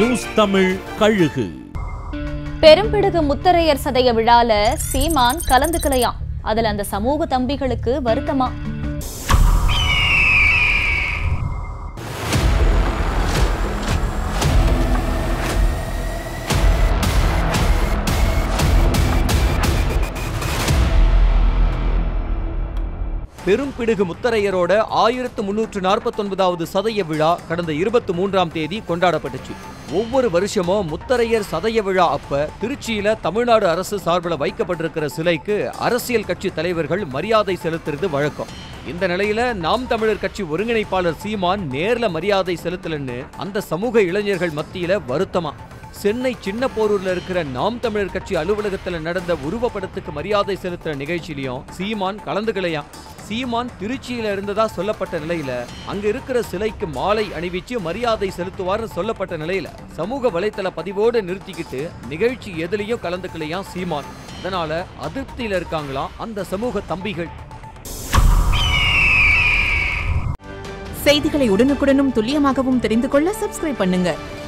News Tamil கழுகு. பெரும்பிடுகு முத்தரையர் சதய விழால சீமான் கலந்துக்கலையாம். அதுல அந்த சமூக தம்பிகளுக்கு வருத்தமா? பெரும்பிடுகு முத்தரையரோட 1349வது சதய விழா கடந்த 23ஆம் தேதி கொண்டாடப்பட்டுச்சு. ஒவ்வொரு வருஷமும் முத்தரையர் சதய விழா அப்ப திருச்சியில தமிழ்நாடு அரசு சார்பில் வைக்கப்பட்டிருக்கிற சிலைக்கு அரசியல் கட்சி தலைவர்கள் மரியாதை செலுத்துறது வழக்கம். இந்த நிலையில நாம் தமிழர் கட்சி ஒருங்கிணைப்பாளர் சீமான் நேர்ல மரியாதை செலுத்தலன்னு அந்த சமூக இளைஞர்கள் மத்தியில வருத்தமா. சென்னை சின்ன போரூர்ல இருக்கிற நாம் தமிழர் கட்சி அலுவலகத்துல நடந்த உருவப்படத்துக்கு மரியாதை செலுத்துற நிகழ்ச்சியிலையும் சீமான் கலந்துக்கலையாம். சீமான் திருச்சியில இருந்ததா சொல்லப்பட்ட நிலையில அங்க இருக்கிற சிலைக்கு மாலை அணிவிச்சு மரியாதை செலுத்துவார்னு சொல்லப்பட்ட நிலையில சமூக வலைத்தள பதிவோடு நிறுத்திக்கிட்டு நிகழ்ச்சி எதுலயும் கலந்துக்கலையாம் சீமான். அதனால அதிருப்தியில இருக்காங்களாம் அந்த சமூக தம்பிகள். செய்திகளை உடனுக்குடனும் துல்லியமாகவும் தெரிந்து கொள்ள சப்ஸ்கிரைப் பண்ணுங்க.